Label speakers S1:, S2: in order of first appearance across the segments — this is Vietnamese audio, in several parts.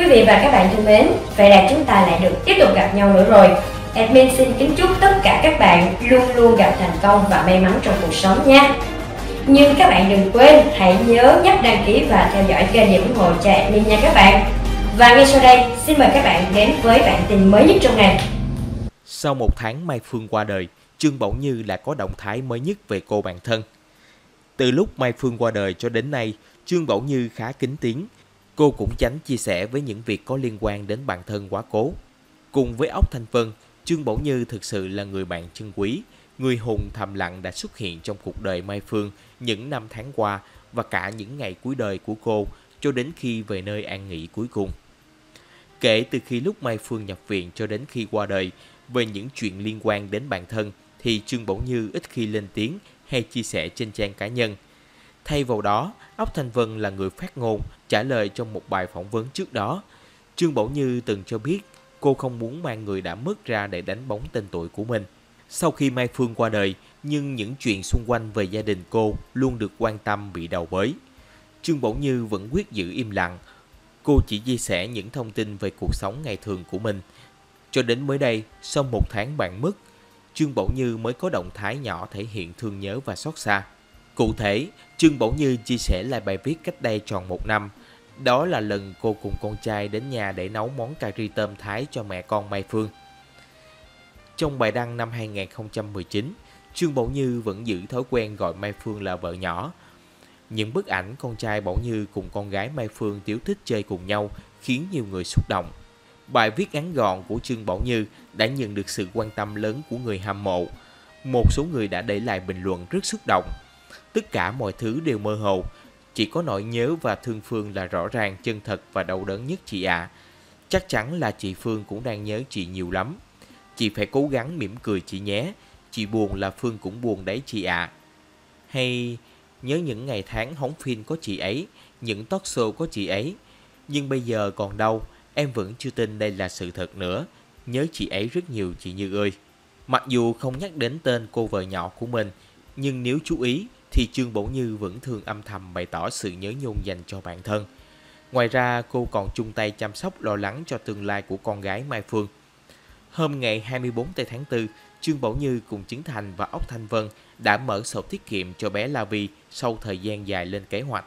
S1: Quý vị và các bạn thân mến, vậy là chúng ta lại được tiếp tục gặp nhau nữa rồi. Admin xin kính chúc tất cả các bạn luôn luôn gặp thành công và may mắn trong cuộc sống nha. Nhưng các bạn đừng quên hãy nhớ nhấp đăng ký và theo dõi kênh để ủng hộ cho Admin nha các bạn. Và ngay sau đây, xin mời các bạn đến với bản tin mới nhất trong ngày.
S2: Sau một tháng Mai Phương qua đời, Trương Bảo Như lại có động thái mới nhất về cô bạn thân. Từ lúc Mai Phương qua đời cho đến nay, Trương Bảo Như khá kín tiếng. Cô cũng tránh chia sẻ với những việc có liên quan đến bạn thân quá cố. Cùng với Ốc Thanh Vân, Trương Bảo Như thực sự là người bạn chân quý, người hùng thầm lặng đã xuất hiện trong cuộc đời Mai Phương những năm tháng qua và cả những ngày cuối đời của cô cho đến khi về nơi an nghỉ cuối cùng. Kể từ khi lúc Mai Phương nhập viện cho đến khi qua đời, về những chuyện liên quan đến bản thân thì Trương Bảo Như ít khi lên tiếng hay chia sẻ trên trang cá nhân. Thay vào đó, Ốc Thanh Vân là người phát ngôn, trả lời trong một bài phỏng vấn trước đó. Trương Bảo Như từng cho biết cô không muốn mang người đã mất ra để đánh bóng tên tuổi của mình. Sau khi Mai Phương qua đời, nhưng những chuyện xung quanh về gia đình cô luôn được quan tâm bị đào bới. Trương Bảo Như vẫn quyết giữ im lặng. Cô chỉ chia sẻ những thông tin về cuộc sống ngày thường của mình. Cho đến mới đây, sau một tháng bạn mất, Trương Bảo Như mới có động thái nhỏ thể hiện thương nhớ và xót xa. Cụ thể, Trương Bảo Như chia sẻ lại bài viết cách đây tròn một năm. Đó là lần cô cùng con trai đến nhà để nấu món cà ri tôm Thái cho mẹ con Mai Phương. Trong bài đăng năm 2019, Trương Bảo Như vẫn giữ thói quen gọi Mai Phương là vợ nhỏ. Những bức ảnh con trai Bảo Như cùng con gái Mai Phương tíu thích chơi cùng nhau khiến nhiều người xúc động. Bài viết ngắn gọn của Trương Bảo Như đã nhận được sự quan tâm lớn của người hâm mộ. Một số người đã để lại bình luận rất xúc động. Tất cả mọi thứ đều mơ hồ, chỉ có nỗi nhớ và thương Phương là rõ ràng, chân thật và đau đớn nhất chị ạ. Chắc chắn là chị Phương cũng đang nhớ chị nhiều lắm. Chị phải cố gắng mỉm cười chị nhé. Chị buồn là Phương cũng buồn đấy chị ạ. Hay nhớ những ngày tháng hóng phim có chị ấy, những talk show có chị ấy. Nhưng bây giờ còn đâu, em vẫn chưa tin đây là sự thật nữa. Nhớ chị ấy rất nhiều chị Như ơi. Mặc dù không nhắc đến tên cô vợ nhỏ của mình, nhưng nếu chú ý thì Trương Bảo Như vẫn thường âm thầm bày tỏ sự nhớ nhung dành cho bản thân. Ngoài ra, cô còn chung tay chăm sóc lo lắng cho tương lai của con gái Mai Phương. Hôm ngày 24 tháng 4, Trương Bảo Như cùng Trấn Thành và Ốc Thanh Vân đã mở sổ tiết kiệm cho bé La Vi sau thời gian dài lên kế hoạch.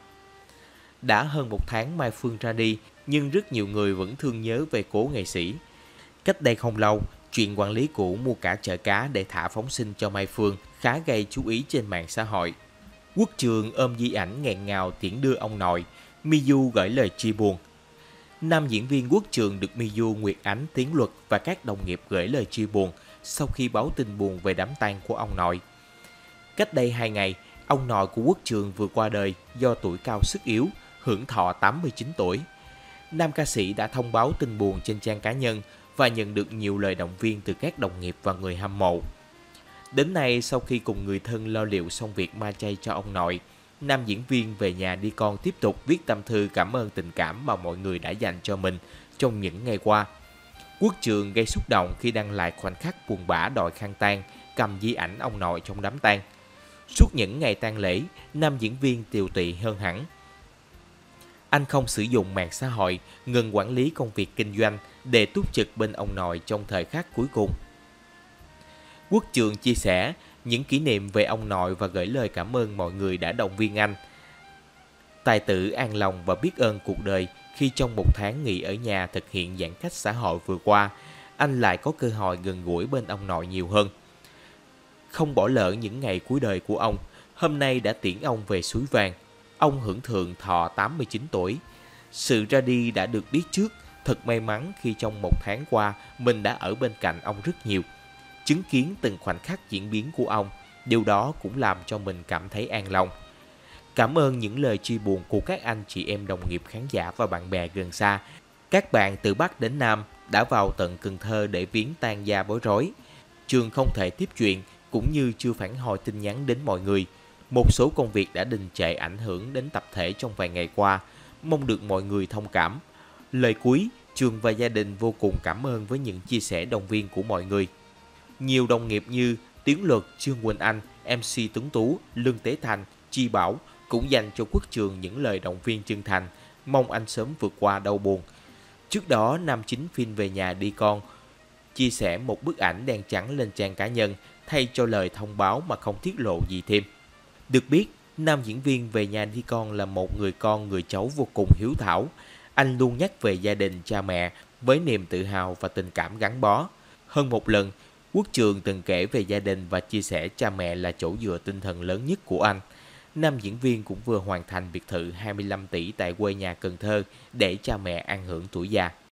S2: Đã hơn một tháng Mai Phương ra đi, nhưng rất nhiều người vẫn thương nhớ về cố nghệ sĩ. Cách đây không lâu, chuyện quản lý cũ mua cả chợ cá để thả phóng sinh cho Mai Phương khá gây chú ý trên mạng xã hội. Quốc Trường ôm di ảnh nghẹn ngào tiễn đưa ông nội, Miu gửi lời chia buồn. Nam diễn viên Quốc Trường được Miu, Nguyệt Ánh, Tiến Luật và các đồng nghiệp gửi lời chia buồn sau khi báo tin buồn về đám tang của ông nội. Cách đây 2 ngày, ông nội của Quốc Trường vừa qua đời do tuổi cao sức yếu, hưởng thọ 89 tuổi. Nam ca sĩ đã thông báo tin buồn trên trang cá nhân và nhận được nhiều lời động viên từ các đồng nghiệp và người hâm mộ. Đến nay, sau khi cùng người thân lo liệu xong việc ma chay cho ông nội, nam diễn viên về nhà đi con tiếp tục viết tâm thư cảm ơn tình cảm mà mọi người đã dành cho mình trong những ngày qua. Quốc Trường gây xúc động khi đăng lại khoảnh khắc buồn bã đòi khăn tang, cầm di ảnh ông nội trong đám tang. Suốt những ngày tang lễ, nam diễn viên tiều tụy hơn hẳn. Anh không sử dụng mạng xã hội, ngừng quản lý công việc kinh doanh để túc trực bên ông nội trong thời khắc cuối cùng. Quốc Trường chia sẻ những kỷ niệm về ông nội và gửi lời cảm ơn mọi người đã động viên anh. Tài tử an lòng và biết ơn cuộc đời khi trong một tháng nghỉ ở nhà thực hiện giãn cách xã hội vừa qua, anh lại có cơ hội gần gũi bên ông nội nhiều hơn. Không bỏ lỡ những ngày cuối đời của ông, hôm nay đã tiễn ông về suối vàng. Ông hưởng thượng thọ 89 tuổi. Sự ra đi đã được biết trước, thật may mắn khi trong một tháng qua mình đã ở bên cạnh ông rất nhiều. Chứng kiến từng khoảnh khắc diễn biến của ông, điều đó cũng làm cho mình cảm thấy an lòng. Cảm ơn những lời chia buồn của các anh chị em đồng nghiệp khán giả và bạn bè gần xa. Các bạn từ Bắc đến Nam đã vào tận Cần Thơ để viếng tang gia bối rối. Trường không thể tiếp chuyện cũng như chưa phản hồi tin nhắn đến mọi người. Một số công việc đã đình trệ ảnh hưởng đến tập thể trong vài ngày qua. Mong được mọi người thông cảm. Lời cuối, Trường và gia đình vô cùng cảm ơn với những chia sẻ động viên của mọi người. Nhiều đồng nghiệp như Tiến Luật, Trương Quỳnh Anh, MC Tuấn Tú, Lương Tế Thành, Chi Bảo cũng dành cho Quốc Trường những lời động viên chân thành, mong anh sớm vượt qua đau buồn. Trước đó, nam chính phim Về nhà đi con chia sẻ một bức ảnh đen trắng lên trang cá nhân thay cho lời thông báo mà không tiết lộ gì thêm. Được biết, nam diễn viên Về nhà đi con là một người con người cháu vô cùng hiếu thảo. Anh luôn nhắc về gia đình cha mẹ với niềm tự hào và tình cảm gắn bó. Hơn một lần, Quốc Trường từng kể về gia đình và chia sẻ cha mẹ là chỗ dựa tinh thần lớn nhất của anh. Nam diễn viên cũng vừa hoàn thành biệt thự 25 tỷ tại quê nhà Cần Thơ để cha mẹ an hưởng tuổi già.